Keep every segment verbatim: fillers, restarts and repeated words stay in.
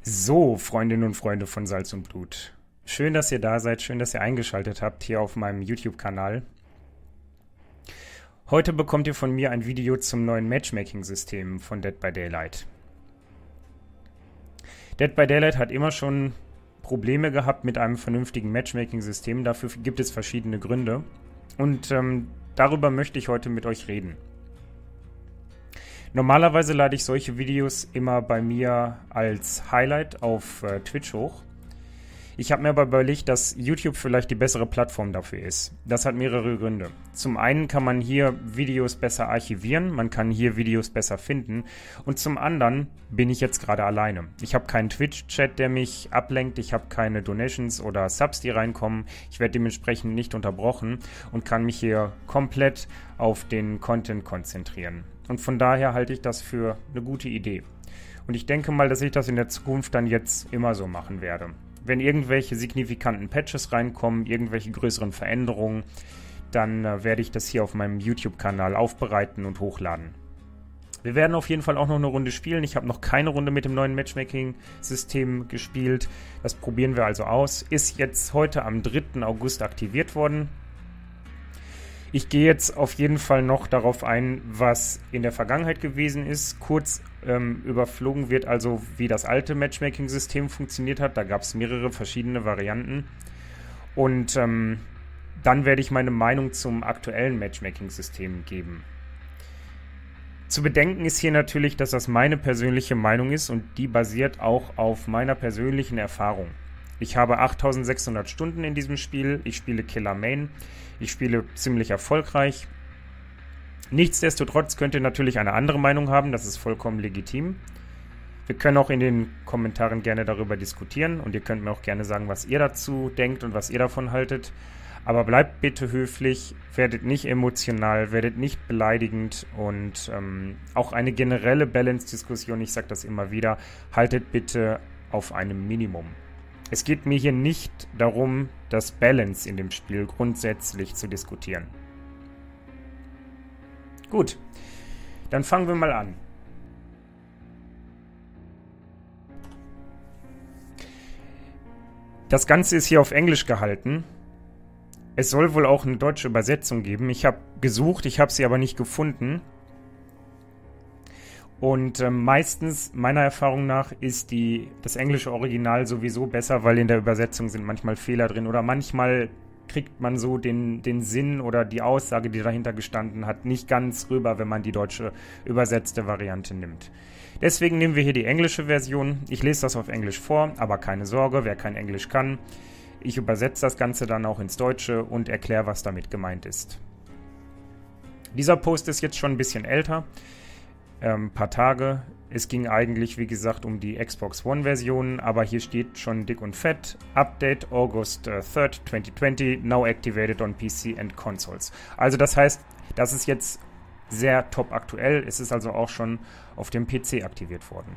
So, Freundinnen und Freunde von Salz und Blut. Schön, dass ihr da seid, schön, dass ihr eingeschaltet habt hier auf meinem YouTube-Kanal. Heute bekommt ihr von mir ein Video zum neuen Matchmaking-System von Dead by Daylight. Dead by Daylight hat immer schon Probleme gehabt mit einem vernünftigen Matchmaking-System. Dafür gibt es verschiedene Gründe. Und ähm, darüber möchte ich heute mit euch reden. Normalerweise lade ich solche Videos immer bei mir als Highlight auf äh, Twitch hoch. Ich habe mir aber überlegt, dass YouTube vielleicht die bessere Plattform dafür ist. Das hat mehrere Gründe. Zum einen kann man hier Videos besser archivieren, man kann hier Videos besser finden. Und zum anderen bin ich jetzt gerade alleine. Ich habe keinen Twitch-Chat, der mich ablenkt. Ich habe keine Donations oder Subs, die reinkommen. Ich werde dementsprechend nicht unterbrochen und kann mich hier komplett auf den Content konzentrieren. Und von daher halte ich das für eine gute Idee. Und ich denke mal, dass ich das in der Zukunft dann jetzt immer so machen werde. Wenn irgendwelche signifikanten Patches reinkommen, irgendwelche größeren Veränderungen, dann äh, werde ich das hier auf meinem YouTube-Kanal aufbereiten und hochladen. Wir werden auf jeden Fall auch noch eine Runde spielen. Ich habe noch keine Runde mit dem neuen Matchmaking-System gespielt. Das probieren wir also aus. Ist jetzt heute am dritten August aktiviert worden. Ich gehe jetzt auf jeden Fall noch darauf ein, was in der Vergangenheit gewesen ist. Kurz ähm, überflogen wird also, wie das alte Matchmaking-System funktioniert hat. Da gab es mehrere verschiedene Varianten. Und ähm, dann werde ich meine Meinung zum aktuellen Matchmaking-System geben. Zu bedenken ist hier natürlich, dass das meine persönliche Meinung ist und die basiert auch auf meiner persönlichen Erfahrung. Ich habe achttausendsechshundert Stunden in diesem Spiel. Ich spiele Killer Main. Ich spiele ziemlich erfolgreich. Nichtsdestotrotz könnt ihr natürlich eine andere Meinung haben. Das ist vollkommen legitim. Wir können auch in den Kommentaren gerne darüber diskutieren. Und ihr könnt mir auch gerne sagen, was ihr dazu denkt und was ihr davon haltet. Aber bleibt bitte höflich, werdet nicht emotional, werdet nicht beleidigend. Und ähm, auch eine generelle Balance-Diskussion, ich sage das immer wieder, haltet bitte auf einem Minimum. Es geht mir hier nicht darum, das Balance in dem Spiel grundsätzlich zu diskutieren. Gut, dann fangen wir mal an. Das Ganze ist hier auf Englisch gehalten. Es soll wohl auch eine deutsche Übersetzung geben. Ich habe gesucht, ich habe sie aber nicht gefunden. Und äh, meistens, meiner Erfahrung nach, ist die, das englische Original sowieso besser, weil in der Übersetzung sind manchmal Fehler drin. Oder manchmal kriegt man so den, den Sinn oder die Aussage, die dahinter gestanden hat, nicht ganz rüber, wenn man die deutsche übersetzte Variante nimmt. Deswegen nehmen wir hier die englische Version. Ich lese das auf Englisch vor, aber keine Sorge, wer kein Englisch kann. Ich übersetze das Ganze dann auch ins Deutsche und erkläre, was damit gemeint ist. Dieser Post ist jetzt schon ein bisschen älter. Ein ähm, paar Tage. Es ging eigentlich, wie gesagt, um die Xbox One-Version, aber hier steht schon dick und fett: Update August third, twenty twenty, now activated on P C and Consoles. Also das heißt, das ist jetzt sehr top aktuell. Es ist also auch schon auf dem P C aktiviert worden.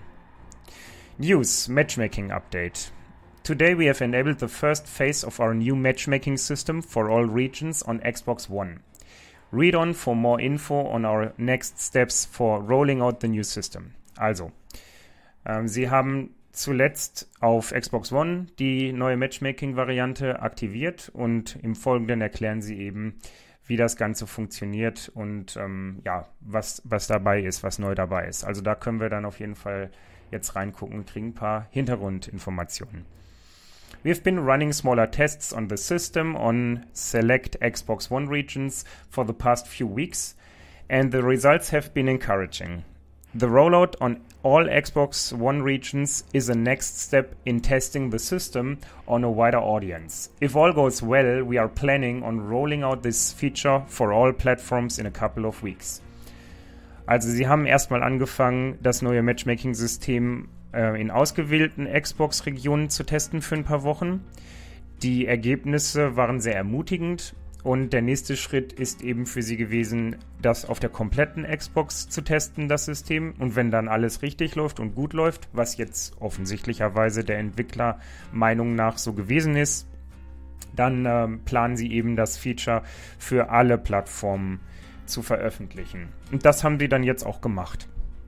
News: Matchmaking Update. Today we have enabled the first phase of our new matchmaking system for all regions on Xbox One. Read on for more info on our next steps for rolling out the new system. Also, ähm, sie haben zuletzt auf Xbox One die neue Matchmaking-Variante aktiviert und im Folgenden erklären sie eben, wie das Ganze funktioniert und ähm, ja, was, was dabei ist, was neu dabei ist. Also da können wir dann auf jeden Fall jetzt reingucken und kriegen ein paar Hintergrundinformationen. We've been running smaller tests on the system on select Xbox One regions for the past few weeks, and the results have been encouraging. The rollout on all Xbox One regions is a next step in testing the system on a wider audience. If all goes well, we are planning on rolling out this feature for all platforms in a couple of weeks. Also sie haben erstmal angefangen, das neue Matchmaking-System in ausgewählten Xbox-Regionen zu testen für ein paar Wochen. Die Ergebnisse waren sehr ermutigend und der nächste Schritt ist eben für sie gewesen, das auf der kompletten Xbox zu testen, das System. Und wenn dann alles richtig läuft und gut läuft, was jetzt offensichtlicherweise der Entwicklermeinung nach so gewesen ist, dann äh, planen sie eben das Feature für alle Plattformen zu veröffentlichen. Und das haben sie dann jetzt auch gemacht.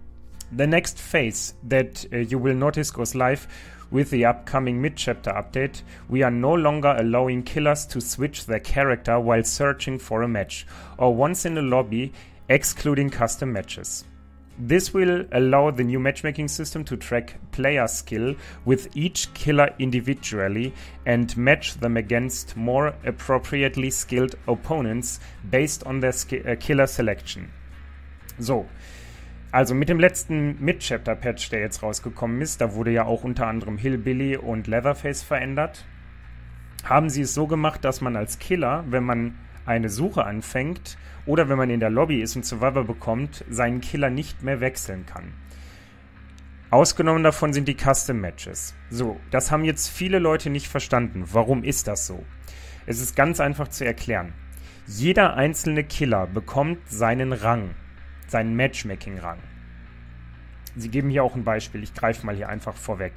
The next phase that uh, you will notice goes live with the upcoming mid-chapter update. We are no longer allowing killers to switch their character while searching for a match, or once in a lobby, excluding custom matches. This will allow the new matchmaking system to track player skill with each killer individually and match them against more appropriately skilled opponents based on their uh, killer selection. So, also mit dem letzten Mid-Chapter-Patch, der jetzt rausgekommen ist, da wurde ja auch unter anderem Hillbilly und Leatherface verändert, haben sie es so gemacht, dass man als Killer, wenn man eine Suche anfängt oder wenn man in der Lobby ist und Survivor bekommt, seinen Killer nicht mehr wechseln kann. Ausgenommen davon sind die Custom Matches. So, das haben jetzt viele Leute nicht verstanden. Warum ist das so? Es ist ganz einfach zu erklären. Jeder einzelne Killer bekommt seinen Rang, seinen Matchmaking-Rang. Sie geben hier auch ein Beispiel. Ich greife mal hier einfach vorweg.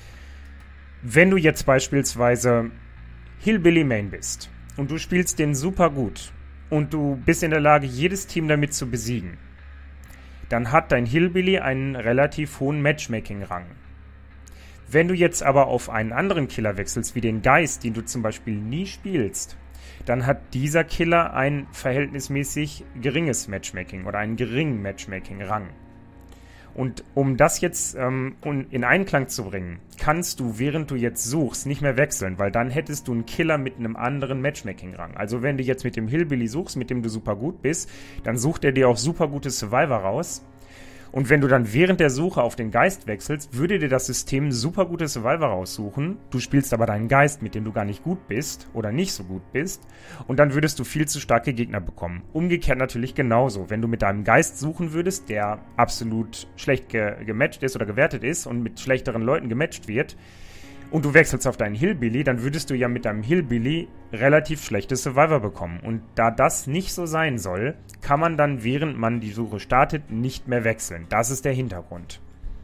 Wenn du jetzt beispielsweise Hillbilly Main bist und du spielst den super gut und du bist in der Lage, jedes Team damit zu besiegen, dann hat dein Hillbilly einen relativ hohen Matchmaking-Rang. Wenn du jetzt aber auf einen anderen Killer wechselst, wie den Geist, den du zum Beispiel nie spielst, dann hat dieser Killer ein verhältnismäßig geringes Matchmaking oder einen geringen Matchmaking-Rang. Und um das jetzt ähm, in Einklang zu bringen, kannst du, während du jetzt suchst, nicht mehr wechseln, weil dann hättest du einen Killer mit einem anderen Matchmaking-Rang. Also wenn du jetzt mit dem Hillbilly suchst, mit dem du super gut bist, dann sucht er dir auch super gute Survivor raus. Und wenn du dann während der Suche auf den Geist wechselst, würde dir das System super gute Survivor raussuchen. Du spielst aber deinen Geist, mit dem du gar nicht gut bist oder nicht so gut bist. Und dann würdest du viel zu starke Gegner bekommen. Umgekehrt natürlich genauso. Wenn du mit deinem Geist suchen würdest, der absolut schlecht ge- gematcht ist oder gewertet ist und mit schlechteren Leuten gematcht wird, und du wechselst auf deinen Hillbilly, dann würdest du ja mit deinem Hillbilly relativ schlechte Survivor bekommen. Und da das nicht so sein soll, kann man dann, während man die Suche startet, nicht mehr wechseln. Das ist der Hintergrund.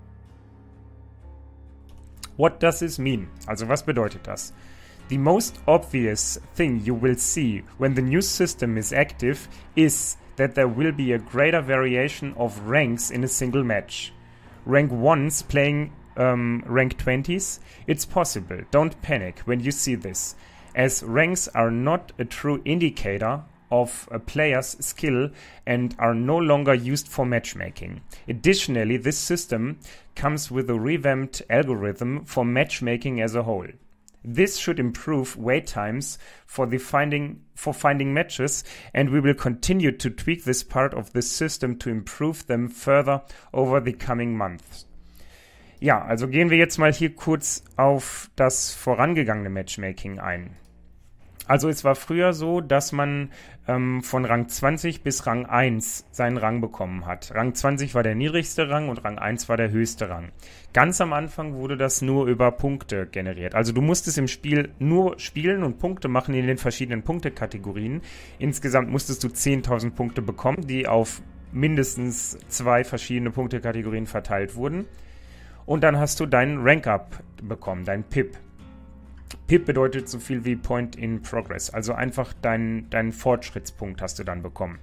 What does this mean? Also was bedeutet das? The most obvious thing you will see when the new system is active is that there will be a greater variation of ranks in a single match. Rank ones playing Um, rank twenties, it's possible. Don't panic when you see this, as ranks are not a true indicator of a player's skill and are no longer used for matchmaking. Additionally, this system comes with a revamped algorithm for matchmaking as a whole. This should improve wait times for the finding for finding matches, and we will continue to tweak this part of the system to improve them further over the coming months. Ja, also gehen wir jetzt mal hier kurz auf das vorangegangene Matchmaking ein. Also es war früher so, dass man ähm, von Rang zwanzig bis Rang eins seinen Rang bekommen hat. Rang zwanzig war der niedrigste Rang und Rang eins war der höchste Rang. Ganz am Anfang wurde das nur über Punkte generiert. Also du musstest im Spiel nur spielen und Punkte machen in den verschiedenen Punktekategorien. Insgesamt musstest du zehntausend Punkte bekommen, die auf mindestens zwei verschiedene Punktekategorien verteilt wurden. Und dann hast du deinen Rank-Up bekommen, dein P I P. P I P bedeutet so viel wie Point in Progress, also einfach deinen dein Fortschrittspunkt hast du dann bekommen.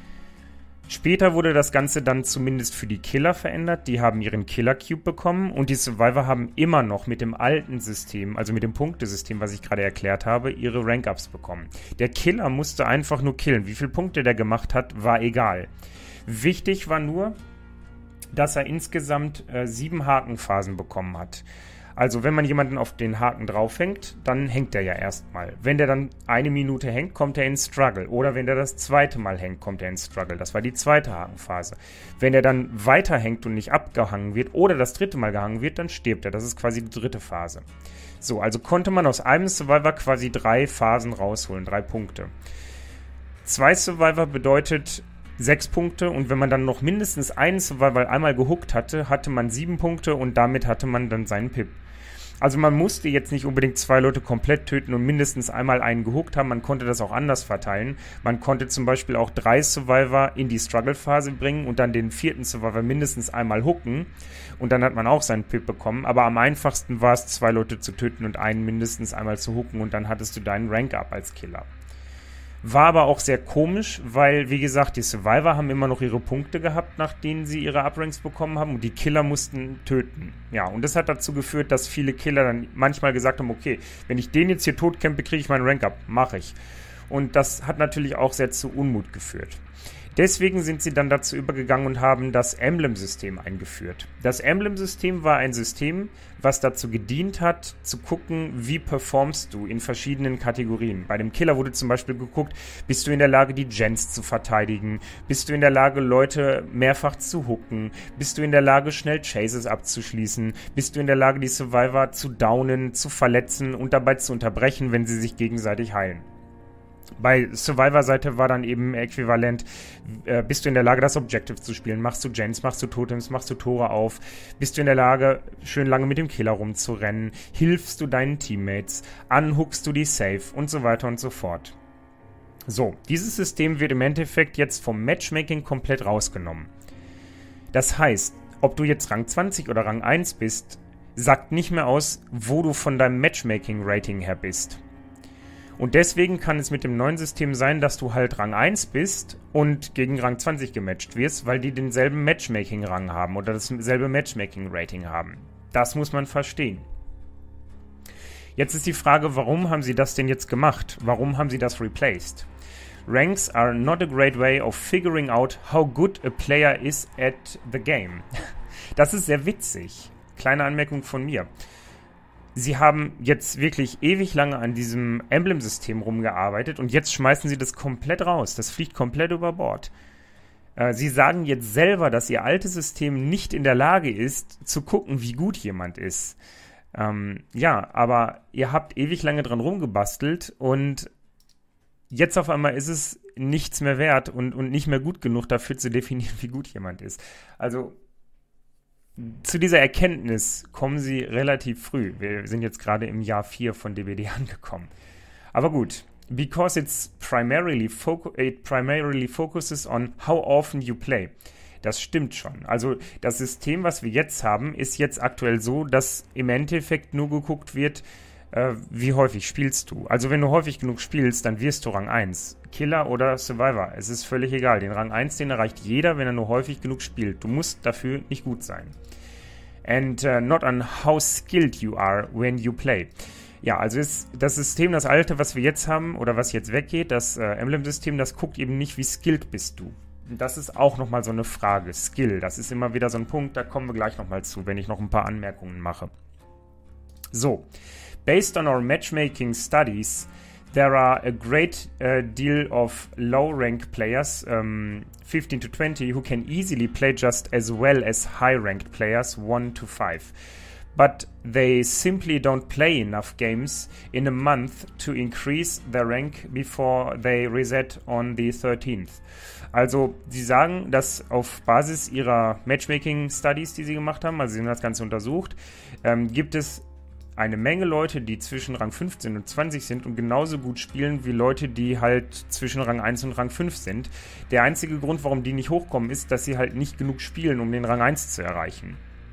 Später wurde das Ganze dann zumindest für die Killer verändert, die haben ihren Killer-Cube bekommen und die Survivor haben immer noch mit dem alten System, also mit dem Punktesystem, was ich gerade erklärt habe, ihre Rank-Ups bekommen. Der Killer musste einfach nur killen, wie viele Punkte der gemacht hat, war egal. Wichtig war nur, dass er insgesamt äh, sieben Hakenphasen bekommen hat. Also wenn man jemanden auf den Haken draufhängt, dann hängt er ja erstmal. Wenn der dann eine Minute hängt, kommt er ins Struggle. Oder wenn der das zweite Mal hängt, kommt er ins Struggle. Das war die zweite Hakenphase. Wenn er dann weiter hängt und nicht abgehangen wird oder das dritte Mal gehangen wird, dann stirbt er. Das ist quasi die dritte Phase. So, also konnte man aus einem Survivor quasi drei Phasen rausholen, drei Punkte. Zwei Survivor bedeutet sechs Punkte und wenn man dann noch mindestens einen Survival einmal gehuckt hatte, hatte man sieben Punkte und damit hatte man dann seinen P I P. Also man musste jetzt nicht unbedingt zwei Leute komplett töten und mindestens einmal einen gehuckt haben, man konnte das auch anders verteilen. Man konnte zum Beispiel auch drei Survivor in die Struggle-Phase bringen und dann den vierten Survivor mindestens einmal hooken und dann hat man auch seinen P I P bekommen, aber am einfachsten war es, zwei Leute zu töten und einen mindestens einmal zu hooken und dann hattest du deinen Rank-Up als Killer. War aber auch sehr komisch, weil, wie gesagt, die Survivor haben immer noch ihre Punkte gehabt, nach denen sie ihre Upranks bekommen haben, und die Killer mussten töten. Ja, und das hat dazu geführt, dass viele Killer dann manchmal gesagt haben, okay, wenn ich den jetzt hier totkämpfe, kriege ich meinen Rank up. Mache ich. Und das hat natürlich auch sehr zu Unmut geführt. Deswegen sind sie dann dazu übergegangen und haben das Emblem-System eingeführt. Das Emblem-System war ein System, was dazu gedient hat, zu gucken, wie performst du in verschiedenen Kategorien. Bei dem Killer wurde zum Beispiel geguckt, bist du in der Lage, die Gens zu verteidigen? Bist du in der Lage, Leute mehrfach zu hooken? Bist du in der Lage, schnell Chases abzuschließen? Bist du in der Lage, die Survivor zu downen, zu verletzen und dabei zu unterbrechen, wenn sie sich gegenseitig heilen? Bei Survivor-Seite war dann eben äquivalent, äh, bist du in der Lage, das Objective zu spielen? Machst du Gens, machst du Totems, machst du Tore auf? Bist du in der Lage, schön lange mit dem Killer rumzurennen? Hilfst du deinen Teammates? Anhookst du die safe? Und so weiter und so fort. So, dieses System wird im Endeffekt jetzt vom Matchmaking komplett rausgenommen. Das heißt, ob du jetzt Rang zwanzig oder Rang eins bist, sagt nicht mehr aus, wo du von deinem Matchmaking-Rating her bist. Und deswegen kann es mit dem neuen System sein, dass du halt Rang eins bist und gegen Rang zwanzig gematcht wirst, weil die denselben Matchmaking-Rang haben oder dasselbe Matchmaking-Rating haben. Das muss man verstehen. Jetzt ist die Frage, warum haben sie das denn jetzt gemacht? Warum haben sie das replaced? Ranks are not a great way of figuring out how good a player is at the game. Das ist sehr witzig. Kleine Anmerkung von mir. Sie haben jetzt wirklich ewig lange an diesem Emblem-System rumgearbeitet und jetzt schmeißen sie das komplett raus. Das fliegt komplett über Bord. Äh, sie sagen jetzt selber, dass ihr altes System nicht in der Lage ist, zu gucken, wie gut jemand ist. Ähm, ja, aber ihr habt ewig lange dran rumgebastelt und jetzt auf einmal ist es nichts mehr wert und, und nicht mehr gut genug dafür zu definieren, wie gut jemand ist. Also zu dieser Erkenntnis kommen sie relativ früh. Wir sind jetzt gerade im Jahr vier von D B D angekommen. Aber gut, because it's primarily, focu- it primarily focuses on how often you play. Das stimmt schon. Also das System, was wir jetzt haben, ist jetzt aktuell so, dass im Endeffekt nur geguckt wird, äh, wie häufig spielst du. Also wenn du häufig genug spielst, dann wirst du Rang eins. Killer oder Survivor, es ist völlig egal. Den Rang eins, den erreicht jeder, wenn er nur häufig genug spielt. Du musst dafür nicht gut sein. And uh, not on how skilled you are when you play. Ja, also ist das System, das alte, was wir jetzt haben oder was jetzt weggeht, das äh, Emblem-System, das guckt eben nicht, wie skilled bist du. Das ist auch nochmal so eine Frage. Skill, das ist immer wieder so ein Punkt, da kommen wir gleich nochmal zu, wenn ich noch ein paar Anmerkungen mache. So, based on our matchmaking studies, there are a great uh, deal of low-ranked players, um, fifteen to twenty, who can easily play just as well as high-ranked players, one to five. But they simply don't play enough games in a month to increase their rank before they reset on the thirteenth. Also, sie sagen, dass auf Basis ihrer Matchmaking-Studies, die sie gemacht haben, also sie haben das Ganze untersucht, ähm, gibt es eine Menge Leute, die zwischen Rang fünfzehn und zwanzig sind und genauso gut spielen wie Leute, die halt zwischen Rang eins und Rang fünf sind. Der einzige Grund, warum die nicht hochkommen, ist, dass sie halt nicht genug spielen, um den Rang eins zu erreichen.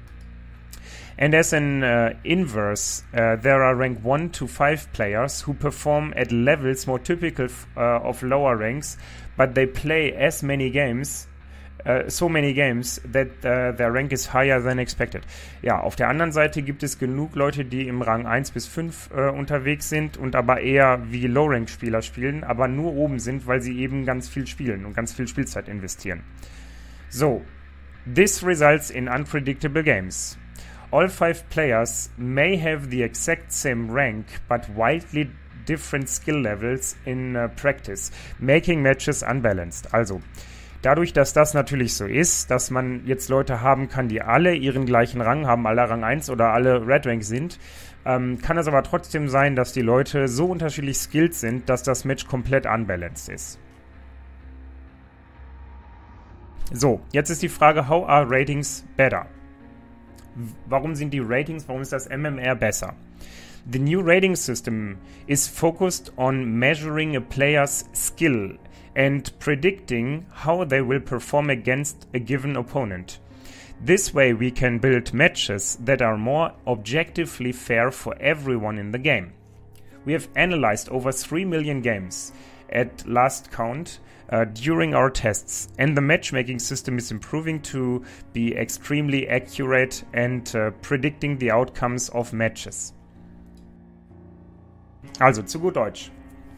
And as an uh, inverse, uh, there are rank one to five players who perform at levels more typical uh, of lower ranks, but they play as many games, uh, so many games, that uh, their rank is higher than expected. Ja, auf der anderen Seite gibt es genug Leute, die im Rang eins bis fünf uh, unterwegs sind und aber eher wie Low-Rank-Spieler spielen, aber nur oben sind, weil sie eben ganz viel spielen und ganz viel Spielzeit investieren. So, this results in unpredictable games. All five players may have the exact same rank, but wildly different skill levels in uh, practice, making matches unbalanced. Also, dadurch, dass das natürlich so ist, dass man jetzt Leute haben kann, die alle ihren gleichen Rang haben, alle Rang eins oder alle Red Rank sind, ähm, kann es aber trotzdem sein, dass die Leute so unterschiedlich skilled sind, dass das Match komplett unbalanced ist. So, jetzt ist die Frage, how are ratings better? Warum sind die Ratings, warum ist das M M R besser? The new rating system is focused on measuring a player's skill and predicting how they will perform against a given opponent. This way we can build matches that are more objectively fair for everyone in the game. We have analyzed over three million games at last count uh, during our tests, and the matchmaking system is improving to be extremely accurate and uh, predicting the outcomes of matches. Also zu gut Deutsch.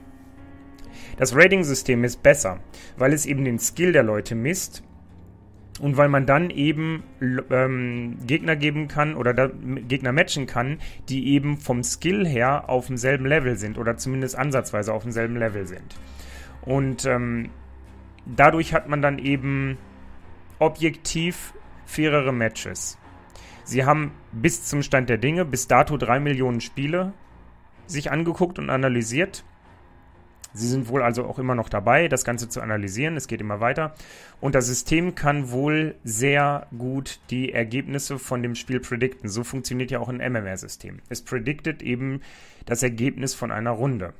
Das Rating-System ist besser, weil es eben den Skill der Leute misst und weil man dann eben ähm, Gegner geben kann oder da, Gegner matchen kann, die eben vom Skill her auf demselben Level sind oder zumindest ansatzweise auf demselben Level sind. Und ähm, dadurch hat man dann eben objektiv fairere Matches. Sie haben bis zum Stand der Dinge, bis dato drei Millionen Spiele sich angeguckt und analysiert. Sie sind wohl also auch immer noch dabei, das Ganze zu analysieren. Es geht immer weiter. Und das System kann wohl sehr gut die Ergebnisse von dem Spiel predikten. So funktioniert ja auch ein M M R-System. Es prediktet eben das Ergebnis von einer Runde.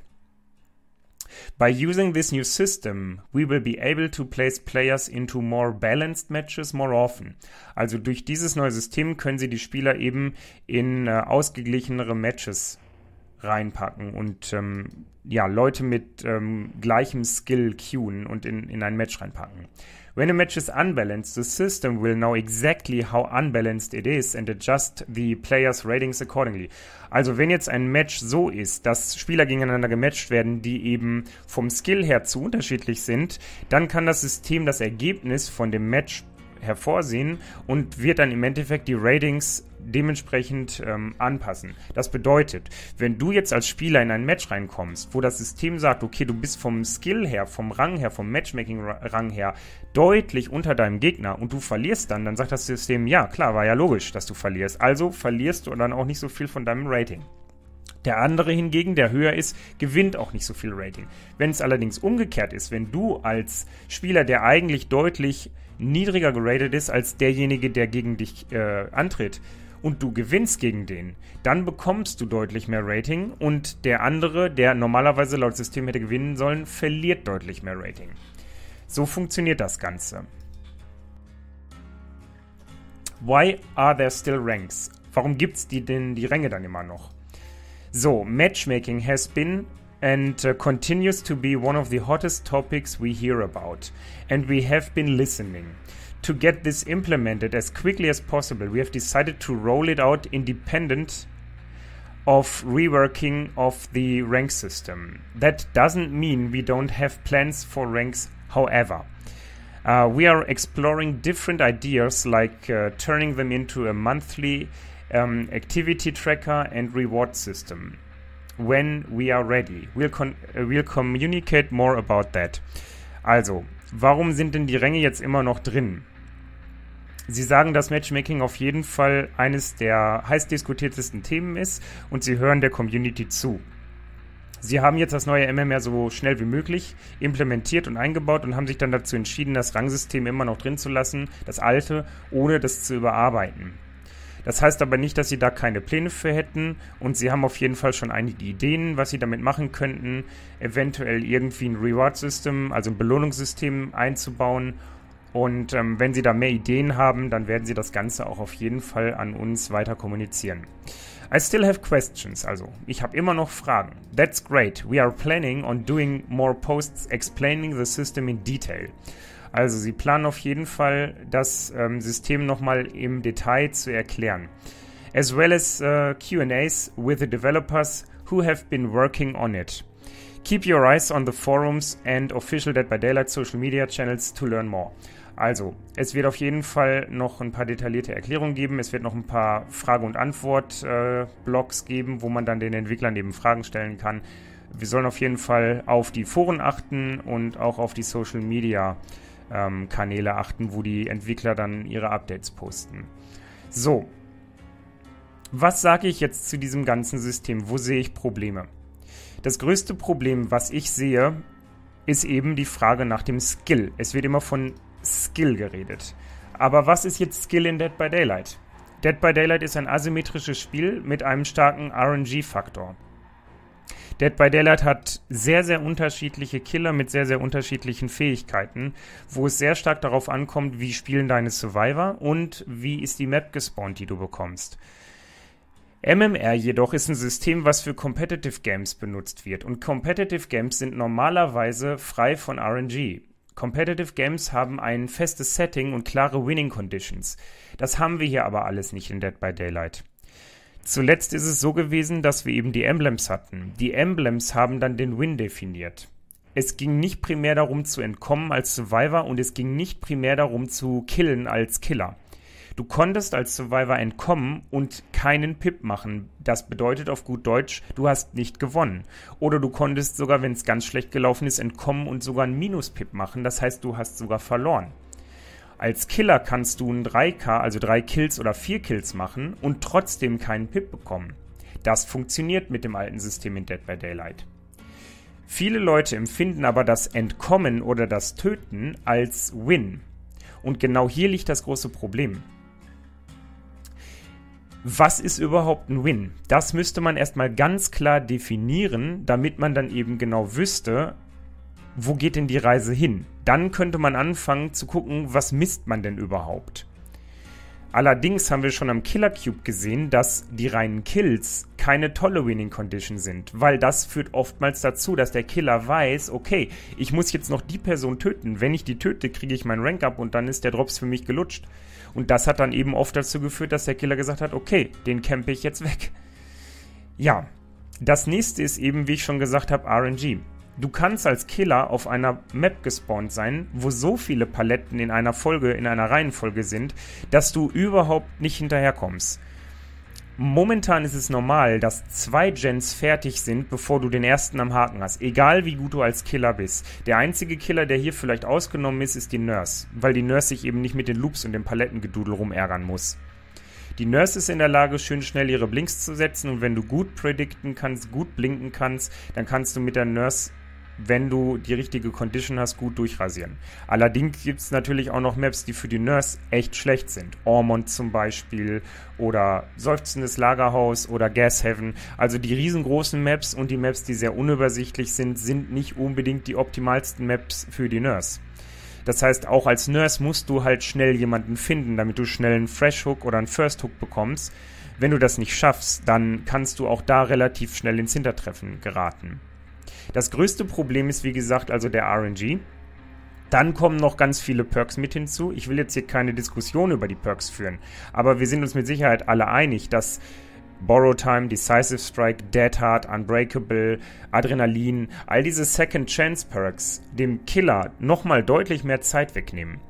By using this new system, we will be able to place players into more balanced matches more often. Also durch dieses neue System können Sie die Spieler eben in äh, ausgeglichenere Matches reinpacken und ähm, ja, Leute mit ähm, gleichem Skill queuen und in, in ein Match reinpacken. When a match is unbalanced, the system will know exactly how unbalanced it is and adjust the players' ratings accordingly. Also wenn jetzt ein Match so ist, dass Spieler gegeneinander gematcht werden, die eben vom Skill her zu unterschiedlich sind, dann kann das System das Ergebnis von dem Match hervorsehen und wird dann im Endeffekt die Ratings dementsprechend ähm, anpassen. Das bedeutet, wenn du jetzt als Spieler in ein Match reinkommst, wo das System sagt, okay, du bist vom Skill her, vom Rang her, vom Matchmaking-Rang her deutlich unter deinem Gegner und du verlierst dann, dann sagt das System, ja klar, war ja logisch, dass du verlierst. Also verlierst du dann auch nicht so viel von deinem Rating. Der andere hingegen, der höher ist, gewinnt auch nicht so viel Rating. Wenn es allerdings umgekehrt ist, wenn du als Spieler, der eigentlich deutlich niedriger geratet ist als derjenige, der gegen dich äh, antritt, und du gewinnst gegen den, dann bekommst du deutlich mehr Rating und der andere, der normalerweise laut System hätte gewinnen sollen, verliert deutlich mehr Rating. So funktioniert das Ganze. Why are there still ranks? Warum gibt es die, denn die Ränge dann immer noch? So, Matchmaking has been and uh, continues to be one of the hottest topics we hear about, and we have been listening. To get this implemented as quickly as possible, we have decided to roll it out independent of reworking of the rank system. That doesn't mean we don't have plans for ranks, however. Uh, we are exploring different ideas like uh, turning them into a monthly um, activity tracker and reward system. When we are ready. We'll, con uh, we'll communicate more about that. Also, warum sind denn die Ränge jetzt immer noch drin? Sie sagen, dass Matchmaking auf jeden Fall eines der heiß diskutiertesten Themen ist und Sie hören der Community zu. Sie haben jetzt das neue M M R so schnell wie möglich implementiert und eingebaut und haben sich dann dazu entschieden, das Rangsystem immer noch drin zu lassen, das alte, ohne das zu überarbeiten. Das heißt aber nicht, dass Sie da keine Pläne für hätten und Sie haben auf jeden Fall schon einige Ideen, was Sie damit machen könnten, eventuell irgendwie ein Reward-System, also ein Belohnungssystem einzubauen. Und ähm, wenn Sie da mehr Ideen haben, dann werden Sie das Ganze auch auf jeden Fall an uns weiter kommunizieren. I still have questions, also ich habe immer noch Fragen. That's great. We are planning on doing more posts explaining the system in detail. Also Sie planen auf jeden Fall, das ähm, System nochmal im Detail zu erklären. As well as uh, Q and A's with the developers who have been working on it. Keep your eyes on the forums and official Dead by Daylight Social Media Channels to learn more. Also, es wird auf jeden Fall noch ein paar detaillierte Erklärungen geben. Es wird noch ein paar Frage- und Antwort-Blogs äh, geben, wo man dann den Entwicklern eben Fragen stellen kann. Wir sollen auf jeden Fall auf die Foren achten und auch auf die Social Media ähm, Kanäle achten, wo die Entwickler dann ihre Updates posten. So, was sage ich jetzt zu diesem ganzen System? Wo sehe ich Probleme? Das größte Problem, was ich sehe, ist eben die Frage nach dem Skill. Es wird immer von Skill geredet. Aber was ist jetzt Skill in Dead by Daylight? Dead by Daylight ist ein asymmetrisches Spiel mit einem starken R N G-Faktor. Dead by Daylight hat sehr, sehr unterschiedliche Killer mit sehr, sehr unterschiedlichen Fähigkeiten, wo es sehr stark darauf ankommt, wie spielen deine Survivor und wie ist die Map gespawnt, die du bekommst. M M R jedoch ist ein System, was für Competitive Games benutzt wird. Und Competitive Games sind normalerweise frei von R N G. Competitive Games haben ein festes Setting und klare Winning Conditions. Das haben wir hier aber alles nicht in Dead by Daylight. Zuletzt ist es so gewesen, dass wir eben die Emblems hatten. Die Emblems haben dann den Win definiert. Es ging nicht primär darum zu entkommen als Survivor und es ging nicht primär darum zu killen als Killer. Du konntest als Survivor entkommen und keinen Pip machen. Das bedeutet auf gut Deutsch, du hast nicht gewonnen. Oder du konntest sogar, wenn es ganz schlecht gelaufen ist, entkommen und sogar einen Minus-Pip machen. Das heißt, du hast sogar verloren. Als Killer kannst du ein drei K, also drei Kills oder vier Kills machen und trotzdem keinen Pip bekommen. Das funktioniert mit dem alten System in Dead by Daylight. Viele Leute empfinden aber das Entkommen oder das Töten als Win. Und genau hier liegt das große Problem. Was ist überhaupt ein Win? Das müsste man erstmal ganz klar definieren, damit man dann eben genau wüsste, wo geht denn die Reise hin? Dann könnte man anfangen zu gucken, was misst man denn überhaupt? Allerdings haben wir schon am Killer Cube gesehen, dass die reinen Kills keine tolle Winning Condition sind, weil das führt oftmals dazu, dass der Killer weiß, okay, ich muss jetzt noch die Person töten. Wenn ich die töte, kriege ich meinen Rank up und dann ist der Drops für mich gelutscht. Und das hat dann eben oft dazu geführt, dass der Killer gesagt hat, okay, den campe ich jetzt weg. Ja, das nächste ist eben, wie ich schon gesagt habe, R N G. Du kannst als Killer auf einer Map gespawnt sein, wo so viele Paletten in einer Folge, in einer Reihenfolge sind, dass du überhaupt nicht hinterherkommst. Momentan ist es normal, dass zwei Gens fertig sind, bevor du den ersten am Haken hast. Egal wie gut du als Killer bist. Der einzige Killer, der hier vielleicht ausgenommen ist, ist die Nurse. Weil die Nurse sich eben nicht mit den Loops und dem Palettengedudel rumärgern muss. Die Nurse ist in der Lage, schön schnell ihre Blinks zu setzen. Und wenn du gut predikten kannst, gut blinken kannst, dann kannst du mit der Nurse, wenn du die richtige Condition hast, gut durchrasieren. Allerdings gibt es natürlich auch noch Maps, die für die Nurse echt schlecht sind. Ormond zum Beispiel oder Seufzendes Lagerhaus oder Gas Heaven. Also die riesengroßen Maps und die Maps, die sehr unübersichtlich sind, sind nicht unbedingt die optimalsten Maps für die Nurse. Das heißt, auch als Nurse musst du halt schnell jemanden finden, damit du schnell einen Fresh Hook oder einen First Hook bekommst. Wenn du das nicht schaffst, dann kannst du auch da relativ schnell ins Hintertreffen geraten. Das größte Problem ist, wie gesagt, also der R N G. Dann kommen noch ganz viele Perks mit hinzu. Ich will jetzt hier keine Diskussion über die Perks führen, aber wir sind uns mit Sicherheit alle einig, dass Borrow Time, Decisive Strike, Dead Hard, Unbreakable, Adrenalin, all diese Second Chance Perks dem Killer nochmal deutlich mehr Zeit wegnehmen.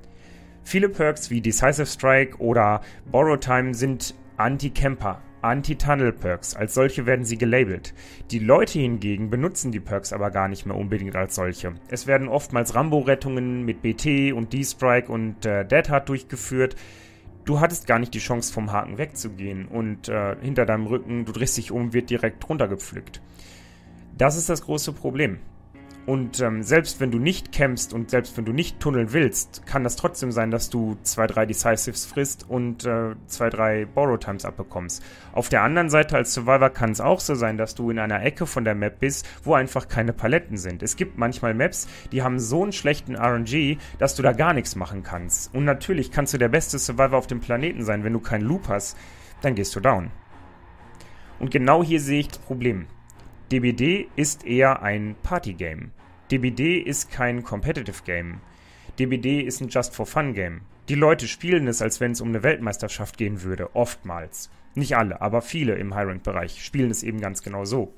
Viele Perks wie Decisive Strike oder Borrow Time sind Anti-Camper, Anti-Tunnel-Perks, als solche werden sie gelabelt. Die Leute hingegen benutzen die Perks aber gar nicht mehr unbedingt als solche. Es werden oftmals Rambo-Rettungen mit B T und D-Strike und äh, Dead Hard durchgeführt. Du hattest gar nicht die Chance, vom Haken wegzugehen und äh, hinter deinem Rücken, du drehst dich um, wird direkt runtergepflückt. Das ist das große Problem. Und ähm, selbst wenn du nicht campst und selbst wenn du nicht tunneln willst, kann das trotzdem sein, dass du zwei, drei Decisives frisst und äh, zwei, drei Borrow Times abbekommst. Auf der anderen Seite als Survivor kann es auch so sein, dass du in einer Ecke von der Map bist, wo einfach keine Paletten sind. Es gibt manchmal Maps, die haben so einen schlechten R N G, dass du da gar nichts machen kannst. Und natürlich kannst du der beste Survivor auf dem Planeten sein. Wenn du keinen Loop hast, dann gehst du down. Und genau hier sehe ich das Problem. D B D ist eher ein Party-Game. D B D ist kein Competitive Game. D B D ist ein Just-for-Fun-Game. Die Leute spielen es, als wenn es um eine Weltmeisterschaft gehen würde, oftmals. Nicht alle, aber viele im High-Rank-Bereich spielen es eben ganz genau so.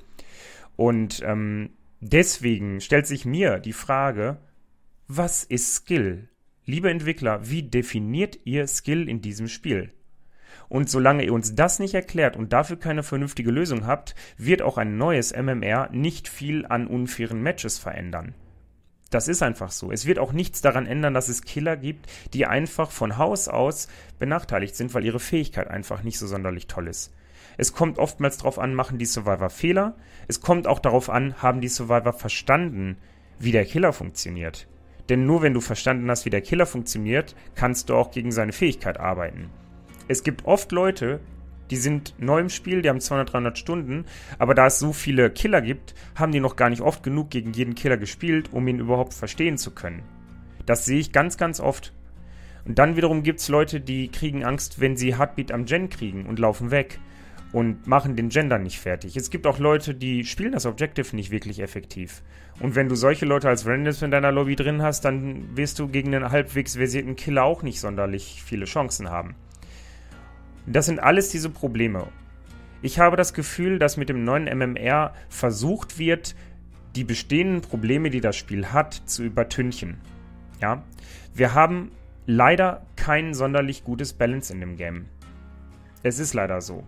Und ähm, deswegen stellt sich mir die Frage, was ist Skill? Liebe Entwickler, wie definiert ihr Skill in diesem Spiel? Und solange ihr uns das nicht erklärt und dafür keine vernünftige Lösung habt, wird auch ein neues M M R nicht viel an unfairen Matches verändern. Das ist einfach so. Es wird auch nichts daran ändern, dass es Killer gibt, die einfach von Haus aus benachteiligt sind, weil ihre Fähigkeit einfach nicht so sonderlich toll ist. Es kommt oftmals darauf an, machen die Survivor Fehler. Es kommt auch darauf an, haben die Survivor verstanden, wie der Killer funktioniert. Denn nur wenn du verstanden hast, wie der Killer funktioniert, kannst du auch gegen seine Fähigkeit arbeiten. Es gibt oft Leute, die sind neu im Spiel, die haben zweihundert, dreihundert Stunden, aber da es so viele Killer gibt, haben die noch gar nicht oft genug gegen jeden Killer gespielt, um ihn überhaupt verstehen zu können. Das sehe ich ganz, ganz oft. Und dann wiederum gibt es Leute, die kriegen Angst, wenn sie Heartbeat am Gen kriegen und laufen weg. und machen den Gender nicht fertig. Es gibt auch Leute, die spielen das Objective nicht wirklich effektiv. Und wenn du solche Leute als Randoms in deiner Lobby drin hast, dann wirst du gegen einen halbwegs versierten Killer auch nicht sonderlich viele Chancen haben. Das sind alles diese Probleme. Ich habe das Gefühl, dass mit dem neuen M M R versucht wird, die bestehenden Probleme, die das Spiel hat, zu übertünchen. Ja? Wir haben leider kein sonderlich gutes Balance in dem Game. Es ist leider so.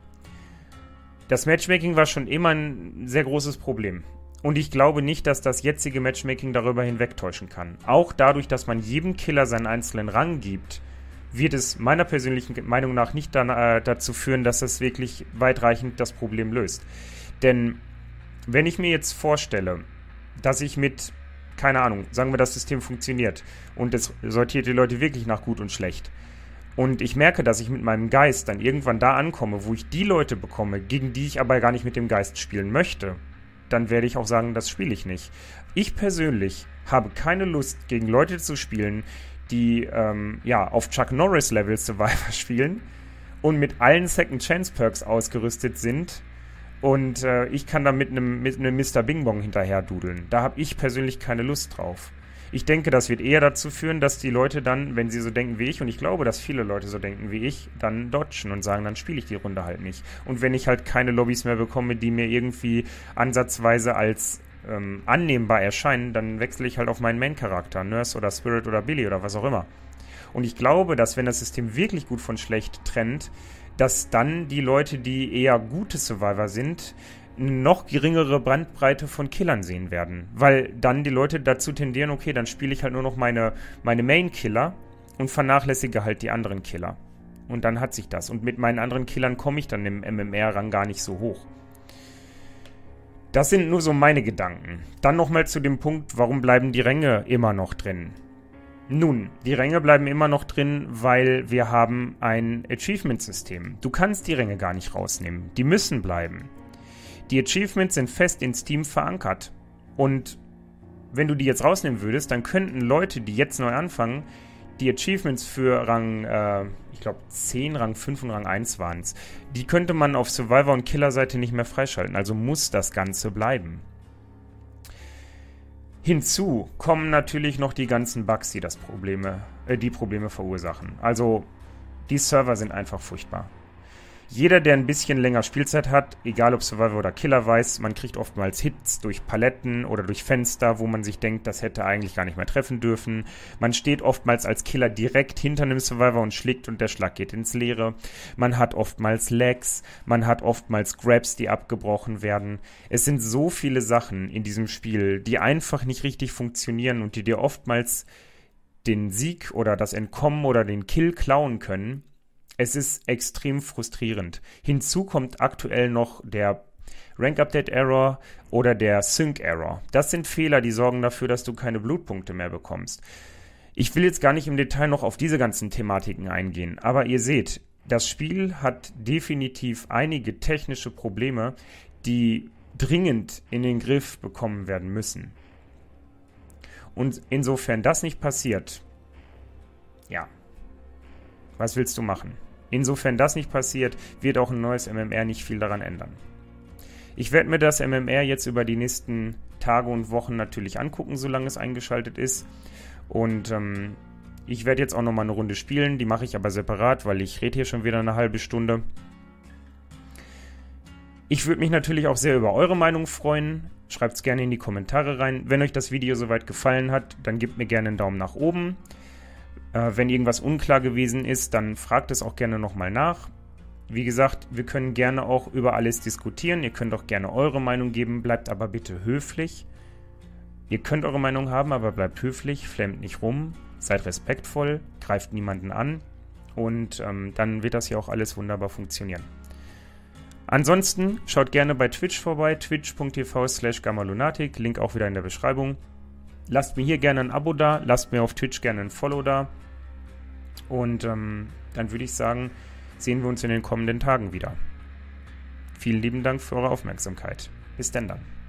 Das Matchmaking war schon immer ein sehr großes Problem. Und ich glaube nicht, dass das jetzige Matchmaking darüber hinwegtäuschen kann. Auch dadurch, dass man jedem Killer seinen einzelnen Rang gibt, wird es meiner persönlichen Meinung nach nicht dann, äh, dazu führen, dass es wirklich weitreichend das Problem löst. Denn wenn ich mir jetzt vorstelle, dass ich mit, keine Ahnung, sagen wir, das System funktioniert und es sortiert die Leute wirklich nach gut und schlecht, und ich merke, dass ich mit meinem Geist dann irgendwann da ankomme, wo ich die Leute bekomme, gegen die ich aber gar nicht mit dem Geist spielen möchte, dann werde ich auch sagen, das spiele ich nicht. Ich persönlich habe keine Lust, gegen Leute zu spielen, die ähm, ja, auf Chuck Norris-Level Survivor spielen und mit allen Second-Chance-Perks ausgerüstet sind und äh, ich kann da mit einem mit einem Mister Bing Bong hinterher dudeln. Da habe ich persönlich keine Lust drauf. Ich denke, das wird eher dazu führen, dass die Leute dann, wenn sie so denken wie ich, und ich glaube, dass viele Leute so denken wie ich, dann dodgen und sagen, dann spiele ich die Runde halt nicht. Und wenn ich halt keine Lobbys mehr bekomme, die mir irgendwie ansatzweise als ähm, annehmbar erscheinen, dann wechsle ich halt auf meinen Main-Charakter, Nurse oder Spirit oder Billy oder was auch immer. Und ich glaube, dass wenn das System wirklich gut von schlecht trennt, dass dann die Leute, die eher gute Survivor sind, eine noch geringere Bandbreite von Killern sehen werden. Weil dann die Leute dazu tendieren, okay, dann spiele ich halt nur noch meine, meine Main-Killer und vernachlässige halt die anderen Killer. Und dann hat sich das. Und mit meinen anderen Killern komme ich dann im M M R-Rang gar nicht so hoch. Das sind nur so meine Gedanken. Dann nochmal zu dem Punkt, warum bleiben die Ränge immer noch drin? Nun, die Ränge bleiben immer noch drin, weil wir haben ein Achievement-System. Du kannst die Ränge gar nicht rausnehmen. Die müssen bleiben. Die Achievements sind fest in Steam verankert. Und wenn du die jetzt rausnehmen würdest, dann könnten Leute, die jetzt neu anfangen, die Achievements für Rang, äh, ich glaube zehn, Rang fünf und Rang eins waren es, die könnte man auf Survivor- und Killer-Seite nicht mehr freischalten. Also muss das Ganze bleiben. Hinzu kommen natürlich noch die ganzen Bugs, die das Probleme, äh, die Probleme verursachen. Also die Server sind einfach furchtbar. Jeder, der ein bisschen länger Spielzeit hat, egal ob Survivor oder Killer, weiß, man kriegt oftmals Hits durch Paletten oder durch Fenster, wo man sich denkt, das hätte eigentlich gar nicht mehr treffen dürfen. Man steht oftmals als Killer direkt hinter einem Survivor und schlägt und der Schlag geht ins Leere. Man hat oftmals Lags, man hat oftmals Grabs, die abgebrochen werden. Es sind so viele Sachen in diesem Spiel, die einfach nicht richtig funktionieren und die dir oftmals den Sieg oder das Entkommen oder den Kill klauen können. Es ist extrem frustrierend. Hinzu kommt aktuell noch der Rank-Update-Error oder der Sync-Error. Das sind Fehler, die sorgen dafür, dass du keine Blutpunkte mehr bekommst. Ich will jetzt gar nicht im Detail noch auf diese ganzen Thematiken eingehen, aber ihr seht, das Spiel hat definitiv einige technische Probleme, die dringend in den Griff bekommen werden müssen. Und insofern das nicht passiert, ja, was willst du machen? Insofern das nicht passiert, wird auch ein neues M M R nicht viel daran ändern. Ich werde mir das M M R jetzt über die nächsten Tage und Wochen natürlich angucken, solange es eingeschaltet ist. Und ähm, ich werde jetzt auch nochmal eine Runde spielen, die mache ich aber separat, weil ich rede hier schon wieder eine halbe Stunde. Ich würde mich natürlich auch sehr über eure Meinung freuen. Schreibt es gerne in die Kommentare rein. Wenn euch das Video soweit gefallen hat, dann gebt mir gerne einen Daumen nach oben. Äh, wenn irgendwas unklar gewesen ist, dann fragt es auch gerne nochmal nach. Wie gesagt, wir können gerne auch über alles diskutieren. Ihr könnt auch gerne eure Meinung geben, bleibt aber bitte höflich. Ihr könnt eure Meinung haben, aber bleibt höflich, flammt nicht rum, seid respektvoll, greift niemanden an und ähm, dann wird das hier auch alles wunderbar funktionieren. Ansonsten schaut gerne bei Twitch vorbei, twitch punkt t v slash gammalunatic, Link auch wieder in der Beschreibung. Lasst mir hier gerne ein Abo da, lasst mir auf Twitch gerne ein Follow da. Und ähm, dann würde ich sagen, sehen wir uns in den kommenden Tagen wieder. Vielen lieben Dank für eure Aufmerksamkeit. Bis denn dann.